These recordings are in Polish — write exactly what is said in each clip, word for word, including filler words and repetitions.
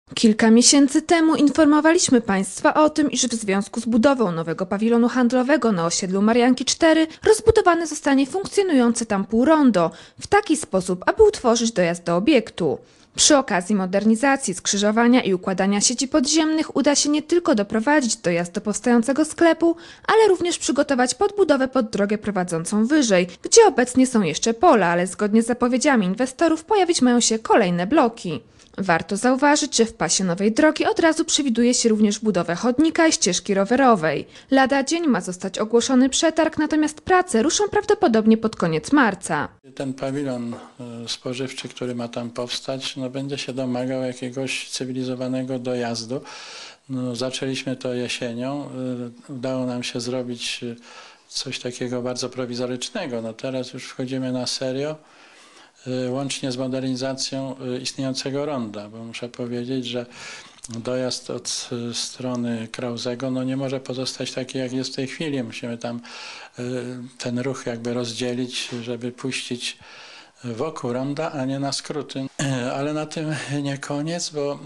Kilka miesięcy temu informowaliśmy Państwa o tym, iż w związku z budową nowego pawilonu handlowego na osiedlu Marianki cztery rozbudowane zostanie funkcjonujące tam półrondo w taki sposób, aby utworzyć dojazd do obiektu. Przy okazji modernizacji, skrzyżowania i układania sieci podziemnych uda się nie tylko doprowadzić dojazd do powstającego sklepu, ale również przygotować podbudowę pod drogę prowadzącą wyżej, gdzie obecnie są jeszcze pola, ale zgodnie z zapowiedziami inwestorów pojawić mają się kolejne bloki. Warto zauważyć, że w pasie nowej drogi od razu przewiduje się również budowę chodnika i ścieżki rowerowej. Lada dzień ma zostać ogłoszony przetarg, natomiast prace ruszą prawdopodobnie pod koniec marca. Ten pawilon spożywczy, który ma tam powstać, no, będzie się domagał jakiegoś cywilizowanego dojazdu. No, zaczęliśmy to jesienią, udało nam się zrobić coś takiego bardzo prowizorycznego. No, teraz już wchodzimy na serio, łącznie z modernizacją istniejącego ronda, bo muszę powiedzieć, że dojazd od strony Krauzego no nie może pozostać taki, jak jest w tej chwili. Musimy tam ten ruch jakby rozdzielić, żeby puścić wokół ronda, a nie na skróty. Ale na tym nie koniec, bo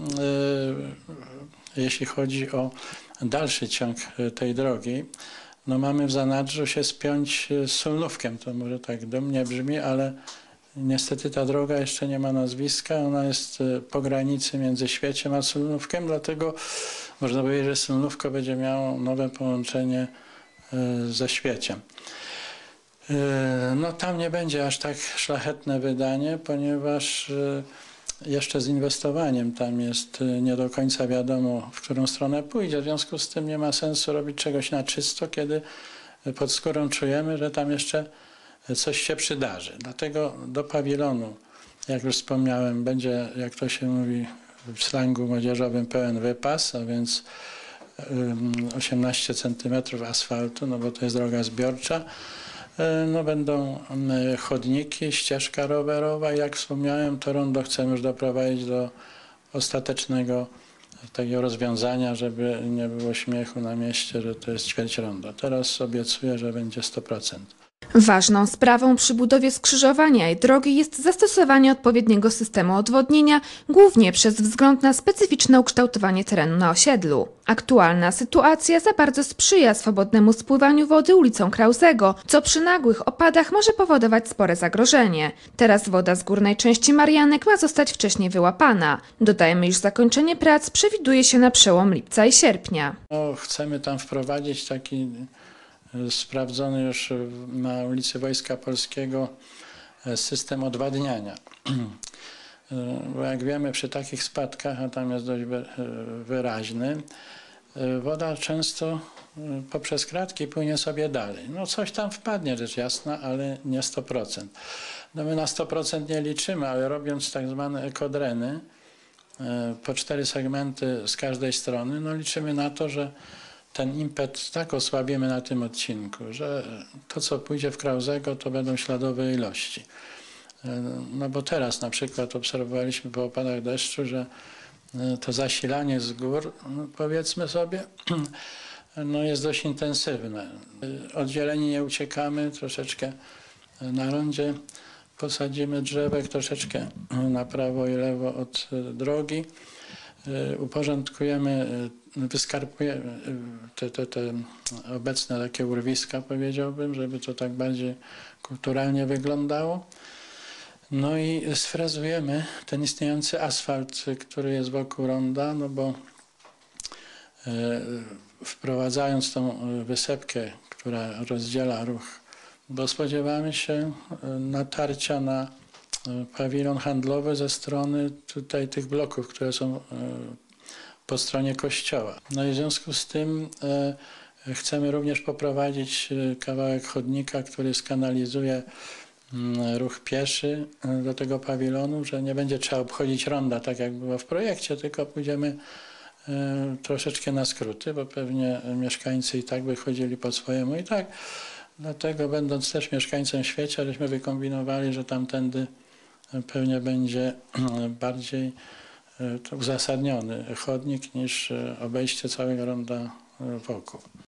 jeśli chodzi o dalszy ciąg tej drogi, no mamy w zanadrzu się spiąć z Solnówkiem. To może tak dumnie brzmi, ale niestety ta droga jeszcze nie ma nazwiska, ona jest po granicy między Świeciem a Solnówkiem, dlatego można powiedzieć, że Solnówko będzie miało nowe połączenie ze Świeciem. No tam nie będzie aż tak szlachetne wydanie, ponieważ jeszcze z inwestowaniem tam jest nie do końca wiadomo, w którą stronę pójdzie. W związku z tym nie ma sensu robić czegoś na czysto, kiedy pod skórą czujemy, że tam jeszcze coś się przydarzy. Dlatego do pawilonu, jak już wspomniałem, będzie, jak to się mówi w slangu młodzieżowym, pełen wypas, a więc osiemnaście centymetrów asfaltu, no bo to jest droga zbiorcza. No będą chodniki, ścieżka rowerowa i jak wspomniałem, to rondo chcemy już doprowadzić do ostatecznego takiego rozwiązania, żeby nie było śmiechu na mieście, że to jest ćwierć ronda. Teraz obiecuję, że będzie sto procent. Ważną sprawą przy budowie skrzyżowania i drogi jest zastosowanie odpowiedniego systemu odwodnienia, głównie przez wzgląd na specyficzne ukształtowanie terenu na osiedlu. Aktualna sytuacja za bardzo sprzyja swobodnemu spływaniu wody ulicą Krauzego, co przy nagłych opadach może powodować spore zagrożenie. Teraz woda z górnej części Marianek ma zostać wcześniej wyłapana. Dodajmy, iż zakończenie prac przewiduje się na przełom lipca i sierpnia. No, chcemy tam wprowadzić taki sprawdzony już na ulicy Wojska Polskiego system odwadniania. Bo jak wiemy, przy takich spadkach, a tam jest dość wyraźny, woda często poprzez kratki płynie sobie dalej. No coś tam wpadnie, rzecz jasna, ale nie sto procent. No my na sto procent nie liczymy, ale robiąc tak zwane ekodreny, po cztery segmenty z każdej strony, no liczymy na to, że ten impet tak osłabimy na tym odcinku, że to, co pójdzie w Krauzego, to będą śladowe ilości. No bo teraz na przykład obserwowaliśmy po opadach deszczu, że to zasilanie z gór, no powiedzmy sobie, no jest dość intensywne. Oddzieleni nie uciekamy, troszeczkę na rondzie posadzimy drzewek, troszeczkę na prawo i lewo od drogi. Uporządkujemy, wyskarpujemy te, te, te obecne takie urwiska, powiedziałbym, żeby to tak bardziej kulturalnie wyglądało. No i sfrezujemy ten istniejący asfalt, który jest wokół ronda, no bo wprowadzając tą wysepkę, która rozdziela ruch, bo spodziewamy się natarcia na pawilon handlowy ze strony tutaj tych bloków, które są po stronie kościoła. No i w związku z tym chcemy również poprowadzić kawałek chodnika, który skanalizuje ruch pieszy do tego pawilonu, że nie będzie trzeba obchodzić ronda, tak jak było w projekcie, tylko pójdziemy troszeczkę na skróty, bo pewnie mieszkańcy i tak by chodzili po swojemu i tak. Dlatego, będąc też mieszkańcem Świecia, żeśmy wykombinowali, że tamtędy pewnie będzie bardziej uzasadniony chodnik niż obejście całego ronda wokół.